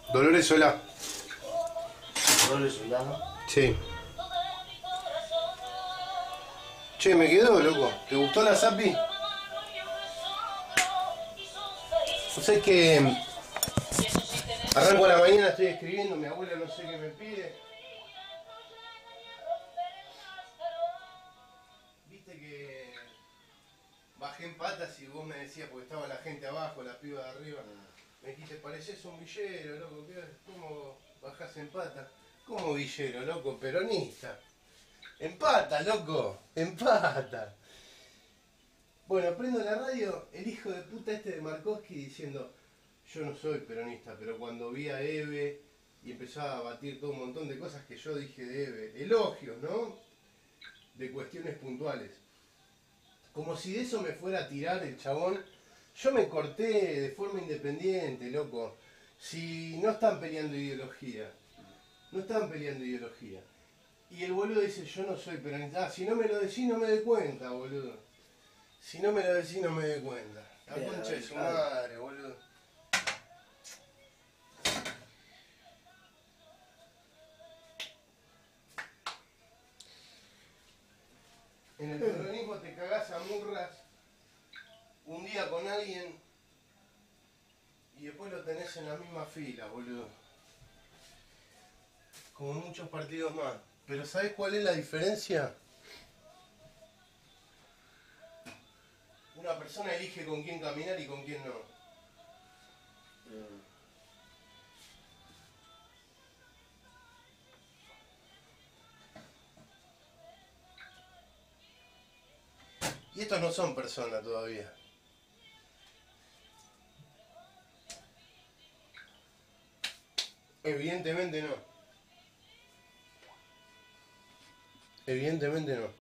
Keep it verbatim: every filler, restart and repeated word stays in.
Dolores Solá. Dolores Solá. Sí. Che, me quedó, loco. ¿Te gustó la Zapi? O sea, es que arranco a la mañana, estoy escribiendo, mi abuela no sé qué me pide. Viste que bajé en patas y vos me decías, porque estaba la gente abajo, la piba de arriba. Me dijiste, pareces un villero, loco. ¿Cómo bajás en pata? ¿Cómo villero, loco? Peronista. Empata, loco. Empata. Bueno, prendo la radio, el hijo de puta este de Markovsky diciendo, yo no soy peronista, pero cuando vi a Eve y empezaba a batir todo un montón de cosas que yo dije de Eve, elogios, ¿no? De cuestiones puntuales. Como si de eso me fuera a tirar el chabón. Yo me corté de forma independiente, loco. Si no están peleando ideología. No están peleando ideología. Y el boludo dice, yo no soy peronista. Ah, si no me lo decís no me doy cuenta, boludo. Si no me lo decís no me doy cuenta. La Bien, concha de su madre, boludo. En el peronismo te cagás a murras un día con alguien y después lo tenés en la misma fila, boludo. Como muchos partidos más. Pero ¿sabés cuál es la diferencia? Una persona elige con quién caminar y con quién no. Mm. Y estos no son personas todavía. Evidentemente no. Evidentemente no.